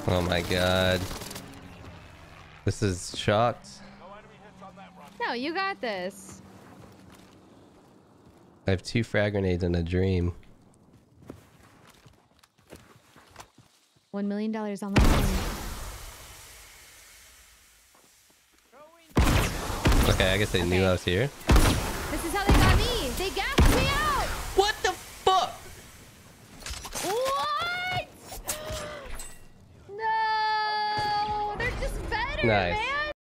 Oh my god. This is shocked. No, you got this. I have 2 frag grenades in a dream. $1 million on the line. Okay, I guess they knew I was here. This is how they got me. They gassed me out. What the fuck? What? No, they're just better, Nice. man.